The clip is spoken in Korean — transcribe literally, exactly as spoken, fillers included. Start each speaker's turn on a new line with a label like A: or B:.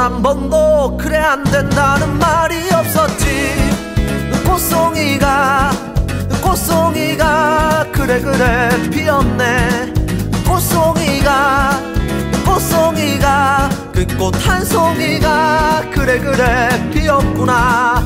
A: 한 번도 그래 안 된다는 말이 없었지. 꽃송이가 꽃송이가 그래 그래 피었네. 꽃송이가 꽃송이가 그 꽃 한 송이가 그래 그래 피었구나.